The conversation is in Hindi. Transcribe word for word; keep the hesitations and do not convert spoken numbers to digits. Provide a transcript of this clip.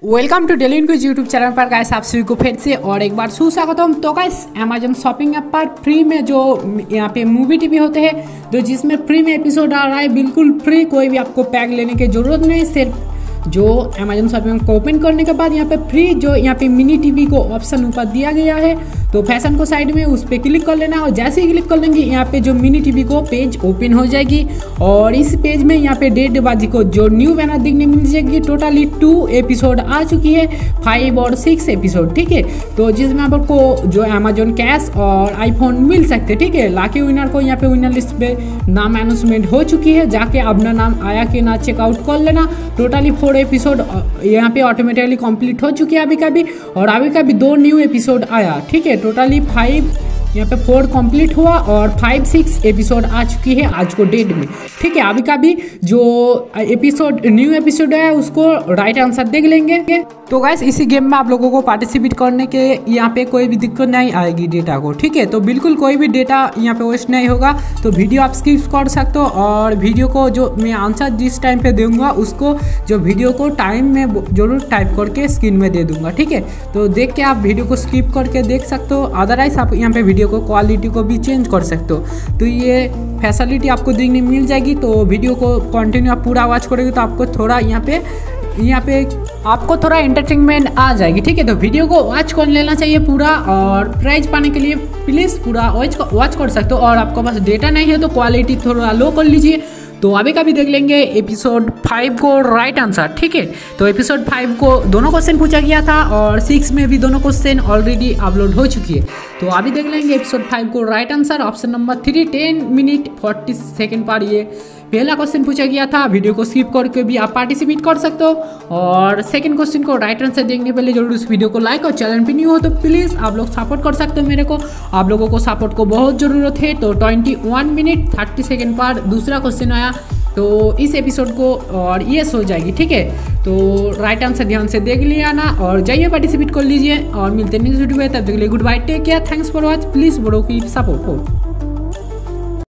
Welcome to daily inquiz YouTube channel पर गाइस, आप सभी को फिर से और एक बार सुस्वागतम। तो गाइस अमेजन शॉपिंग ऐप पर फ्री में जो यहाँ पे मूवी टीवी होते हैं तो जिसमें फ्री में एपिसोड आ रहा है, बिल्कुल फ्री, कोई भी आपको पैक लेने की जरूरत नहीं। सिर्फ जो अमेजन शॉपिंग को ओपन करने के बाद यहाँ पे फ्री जो यहाँ पे मिनी टीवी को ऑप्शन ऊपर दिया गया है, तो फैशन को साइड में उस पर क्लिक कर लेना और जैसे ही क्लिक कर लेंगे यहाँ पे जो मिनी टीवी को पेज ओपन हो जाएगी और इस पेज में यहाँ पे डेढ़ बाजी को जो न्यू बैनर देखने मिल जाएगी। टोटली टू एपिसोड आ चुकी है, फाइव और सिक्स एपिसोड, ठीक है। तो जिसमें आपको जो अमेजन कैश और आईफोन मिल सकते, ठीक है। लाकी विनर को यहाँ पे विनर लिस्ट पे नाम अनाउंसमेंट हो चुकी है, जाके अपना नाम आया कि ना चेकआउट कर लेना। टोटली फोर एपिसोड यहाँ पे ऑटोमेटिकली कंप्लीट हो चुकी है अभी का भी, और अभी का भी दो न्यू एपिसोड आया, ठीक है। टोटली फाइव यहाँ पे फोर कंप्लीट हुआ और फाइव सिक्स एपिसोड आ चुकी है आज को डेट में, ठीक है। अभी का भी जो एपिसोड न्यू एपिसोड है उसको राइट आंसर देख लेंगे। तो गाइस इसी गेम में आप लोगों को पार्टिसिपेट करने के यहाँ पे कोई भी दिक्कत नहीं आएगी डेटा को, ठीक है। तो बिल्कुल कोई भी डेटा यहाँ पे वेस्ट नहीं होगा। तो वीडियो आप स्किप कर सकते हो और वीडियो को जो मैं आंसर जिस टाइम पे दूंगा उसको जो वीडियो को टाइम में जरूर टाइप करके स्क्रीन में दे दूंगा, ठीक है। तो देख के आप वीडियो को स्किप करके देख सकते हो, अदरवाइज आप यहाँ पे वीडियो को क्वालिटी को भी चेंज कर सकते हो। तो ये फैसिलिटी आपको देखने मिल जाएगी। तो वीडियो को कंटिन्यू आप पूरा वॉच करोगे तो आपको थोड़ा यहाँ पे यहाँ पे आपको थोड़ा एंटरटेनमेंट आ जाएगी, ठीक है। तो वीडियो को वॉच कर लेना चाहिए पूरा, और प्राइज पाने के लिए प्लीज़ पूरा वॉच वॉच कर सकते हो। और आपको पास डेटा नहीं है तो क्वालिटी थोड़ा लो कर लीजिए। तो अभी का भी देख लेंगे एपिसोड फाइव को राइट आंसर, ठीक है। तो एपिसोड फाइव को दोनों क्वेश्चन पूछा गया था और सिक्स में भी दोनों क्वेश्चन ऑलरेडी अपलोड हो चुकी है। तो अभी देख लेंगे एपिसोड फाइव को right answer. Option number three, ten minute forty second पर ये पहला क्वेश्चन पूछा गया था। वीडियो को स्किप करके भी आप पार्टिसिपेट कर सकते हो। और सेकंड क्वेश्चन को राइट आंसर देखने पहले जरूर उस वीडियो को लाइक, और चैनल पे न्यू हो तो प्लीज़ आप लोग सपोर्ट कर सकते हो मेरे को। आप लोगों को सपोर्ट को बहुत ज़रूरत है। तो twenty one minute thirty second पर दूसरा क्वेश्चन आया, तो इस एपिसोड को और ये हो जाएगी, ठीक है। तो राइट आंसर ध्यान से देख लिया ना, और जाइए पार्टिसिपेट कर लीजिए। और मिलते हैं नेक्स्ट वीडियो में, तब तक के लिए good bye, take care, thanks for watch, please bro keep support.